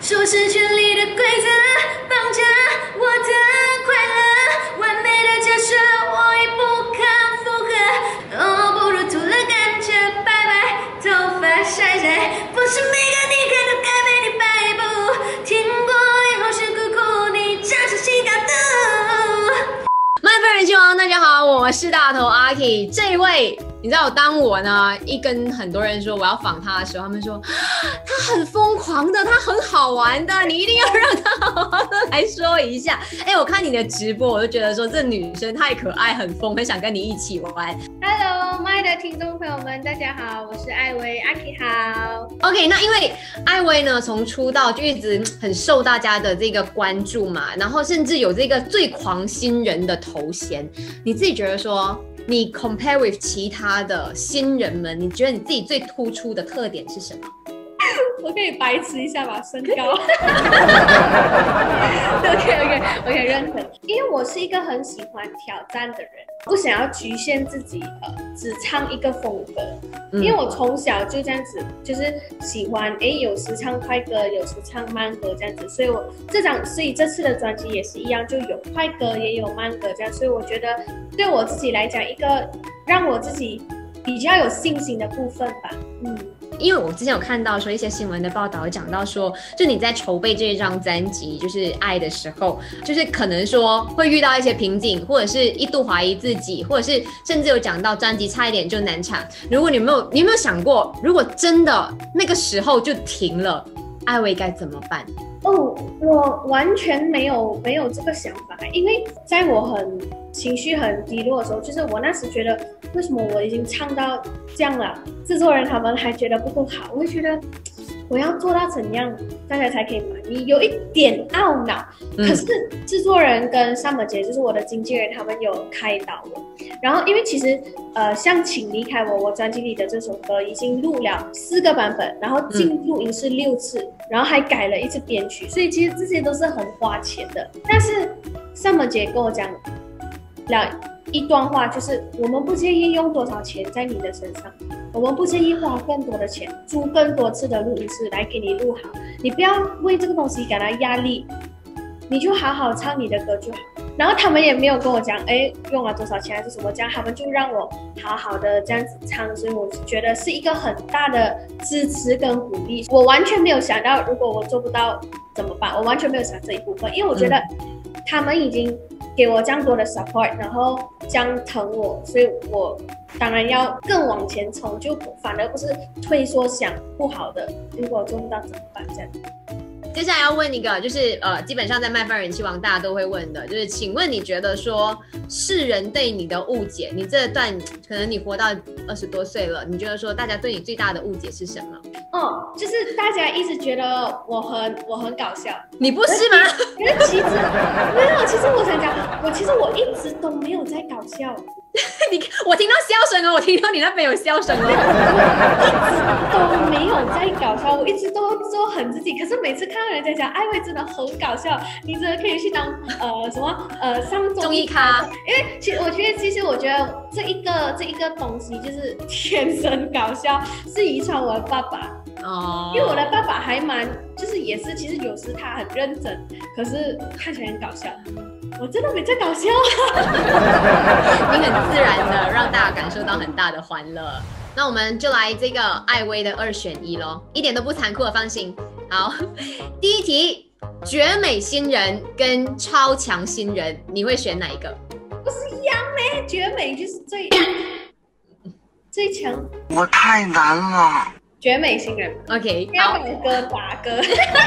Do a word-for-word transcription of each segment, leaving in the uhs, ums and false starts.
说是权力的规则绑架我的快乐，完美的假设我已不堪负荷，哦，不如涂了甘蔗，拜拜头发晒晒，不是每个你可能改变你摆布，听过以后是苦苦，你这是性感的。麦饭人气王，大家好，我是大头阿 K。这一位，你知道，当我呢一跟很多人说我要访他的时候，他们说他很疯狂的，他很好玩的，你一定要让他好好的来说一下。哎、欸，我看你的直播，我就觉得说这女生太可爱，很疯，很想跟你一起玩。 Hello， 麦的听众朋友们，大家好，我是艾薇，阿 K 好。 OK， 那因为艾薇呢，从出道就一直很受大家的这个关注嘛，然后甚至有这个最狂新人的头衔。你自己觉得说，你 compare with 其他的新人们，你觉得你自己最突出的特点是什么？ 我可以白痴一下吧，身高。OK OK OK， 认同。因为我是一个很喜欢挑战的人，不想要局限自己，呃，只唱一个风格。嗯、因为我从小就这样子，就是喜欢，哎，有时唱快歌，有时唱慢歌这样子。所以我这张，所以这次的专辑也是一样，就有快歌也有慢歌这样。所以我觉得对我自己来讲，一个让我自己比较有信心的部分吧。嗯。 因为我之前有看到说一些新闻的报道，讲到说，就你在筹备这一张专辑就是《爱》的时候，就是可能说会遇到一些瓶颈，或者是一度怀疑自己，或者是甚至有讲到专辑差一点就难产。如果你有没有，你有没有想过，如果真的那个时候就停了，艾薇该怎么办？ 哦，我完全没有没有这个想法，因为在我很情绪很低落的时候，就是我那时觉得，为什么我已经唱到这样了，制作人他们还觉得不够好，我会觉得我要做到怎样大家才可以满意，有一点懊恼。嗯、可是制作人跟上本杰就是我的经纪人，他们有开导我。然后因为其实呃，像《请离开我》，我专辑里的这首歌已经录了四个版本，然后进录音室六次，嗯、然后还改了一次编曲，所以其实这些都是很花钱的。但是上本杰跟我讲了一段话，就是我们不介意用多少钱在你的身上，我们不介意花更多的钱租更多次的录音室来给你录好，你不要为这个东西感到压力，你就好好唱你的歌就好。然后他们也没有跟我讲，哎，用了多少钱还是什么，这样他们就让我好好的这样子唱，所以我觉得是一个很大的支持跟鼓励。我完全没有想到，如果我做不到怎么办，我完全没有想这一部分，因为我觉得他们已经给我这样多的 support， 然后这样疼我，所以我当然要更往前冲，就反而不是退缩想不好的，如果做不到怎么办这样。 接下来要问一个，就是呃，基本上在麦饭人气王大家都会问的，就是请问你觉得说世人对你的误解，你这段可能你活到二十多岁了，你觉得说大家对你最大的误解是什么？ 哦，就是大家一直觉得我很我很搞笑， 你不是吗？ 因为其实没有，其实我想讲，我其实我一直都没有在搞笑。 你我听到笑声哦，我听到你那边有笑声哦。 我一直都没有在搞笑，我一直都做很自己。可是每次看到人家讲艾薇真的很搞笑，你真的可以去当呃什么呃上综艺咖。因为其实我觉得，其实我觉得这一个这一个东西就是天生搞笑，是遗传我的爸爸。哦，因为我的爸爸还蛮，就是也是，其实有时他很认真，可是看起来很搞笑。我真的没在搞笑， 你很自然的让大家感受到很大的欢乐。那我们就来这个艾薇的二选一咯，一点都不残酷的，放心。好，第一题，绝美新人跟超强新人，你会选哪一个？ 不是一样咩？绝美就是最最强。 我太难了。 绝美新人 ，OK， 好，歌打歌。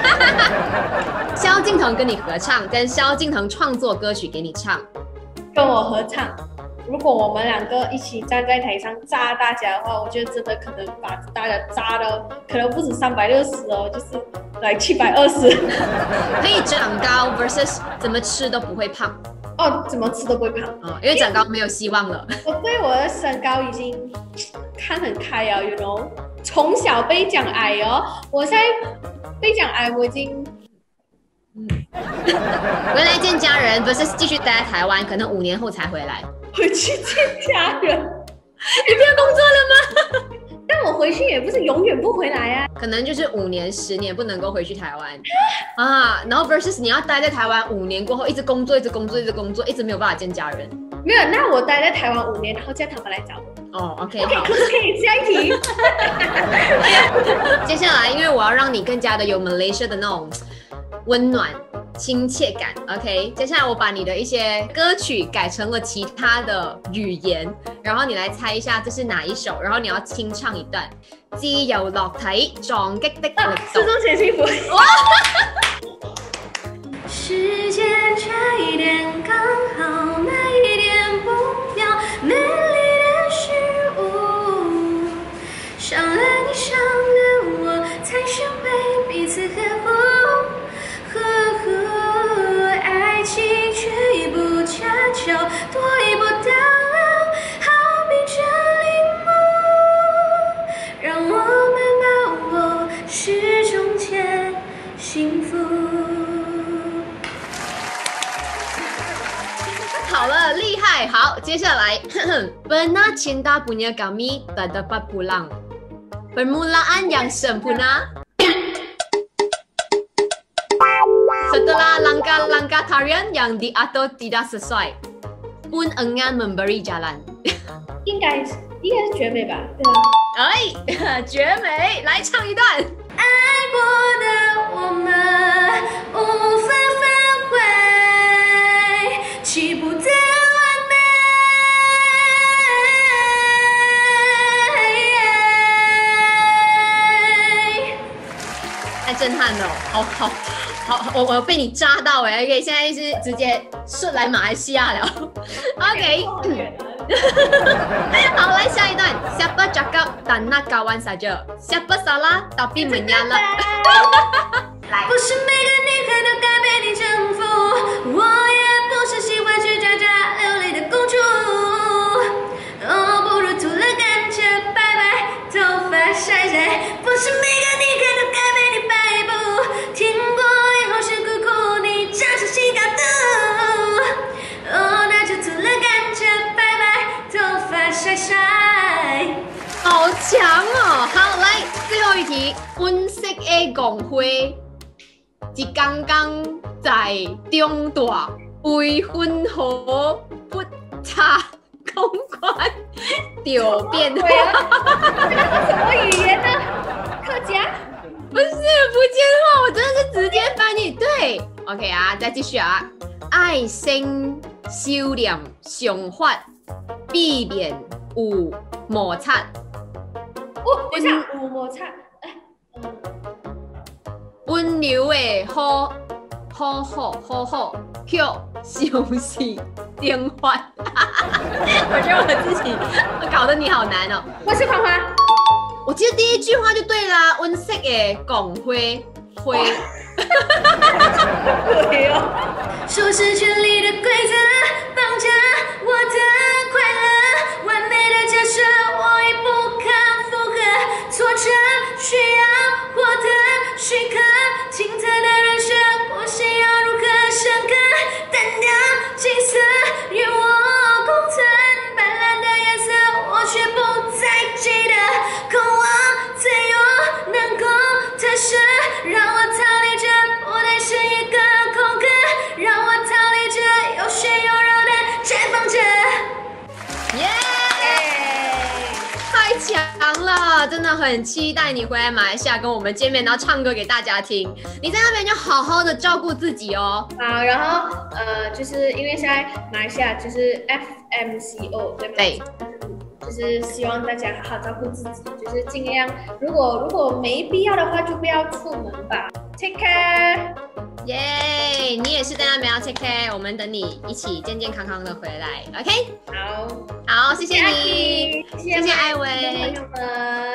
萧敬腾跟你合唱，跟萧敬腾创作歌曲给你唱， 跟我合唱。如果我们两个一起站在台上炸大家的话，我觉得真的可能把大家炸到，可能不止三百六十哦，就是来七百二十。 可以长高 versus 怎么吃都不会胖。 哦，怎么吃都不会胖哦，因为长高没有希望了。 我对我的身高已经看很开啊 ，you know， 从小被讲矮哦，我现在被讲矮，我已经， 嗯，回来见家人，不是继续待在台湾，可能五年后才回来。 回去见家人， 你不要工作了吗？ 当但我回去也不是永远不回来啊。 可能就是五年、十年不能够回去台湾啊，然后 versus 你要待在台湾五年过后，一直工作、一直工作、一直工作，一直没有办法见家人。 没有，那我待在台湾五年，然后叫他们来找我。 哦 ，OK， OK， 好， 可以，下一题。 接下来，因为我要让你更加的有 Malaysia 的那种温暖、亲切感 ，OK。接下来我把你的一些歌曲改成了其他的语言，然后你来猜一下这是哪一首，然后你要清唱一段。自由落體撞擊的力啊， 度。 失蹤前幸福。 哇！ 时间差一点刚好，那一点不要美丽的事物，伤了你，伤了我，才学会彼此呵护。呵护，爱情却一步恰巧，多一步到老，好比这铃木，让我们把握是中间幸福。 好了，厉害！好，接下来，Pernah cinta punya kami tak dapat pulang. Permulaan yang sempurna. Setelah langkah-langkah tarian yang diatur tidak sesuai, pun enggan memberi jalan. 应该是应该是绝美吧？对啊。 哎，绝美！来唱一段。 爱过的我们无法反悔，起步的完美。 太震撼了，好好好，我我被你扎到哎、欸、！OK， 现在是直接顺来马来西亚了。OK， 好，来下一段。Siapa cakap tak nak kawan saja? Siapa salah tapi menyalah？ 不是每个女孩都该被你征服，我也不是喜欢去渣渣流泪的公主。哦，不如涂了甘蔗，拜拜，头发晒晒。不是每个女孩都该被你摆布，听过以后是苦苦，你这是心高度。哦，那就涂了甘蔗，拜拜，头发晒晒。 好强哦！好，来最後一題，本色的光輝，一剛剛在中大為婚後不差公關，就變化。 什麼語言呢？客家？ 不是福建話，我真的是直接翻譯。對 ，OK 啊，再繼續啊，愛心修煉上法，避免有摩擦。 哦，等一下，五摩擦，哎，嗯， 温柔的好，好好好好，叫休息电话。我觉得我自己搞得你好难哦。 我是黄花。 我记得第一句话就对啦，温色的光辉辉。 对哦。 说是权力的规则绑架我的快乐，完美的假设我已不堪负荷，挫折需要获得许可，精彩的人生我想要如何深刻，单调景色与我共存，斑斓的颜色我却不再记得，渴望自由能够特赦，让我逃离这不再是一个空壳，让我逃离这有血有肉的解放者。 耶！太强了，真的很期待你回来马来西亚跟我们见面，然后唱歌给大家听。你在那边就好好的照顾自己哦。 好，然后呃，就是因为现在马来西亚就是 F M C O 对吗？ 对。 就是希望大家好好照顾自己，就是尽量，如果如果没必要的话，就不要出门吧。Take care。 耶！ yeah, 你也是在那边要 take care， 我们等你一起健健康康的回来 ，OK？ 好， 好，谢谢你， 谢谢谢谢艾薇， 朋友们。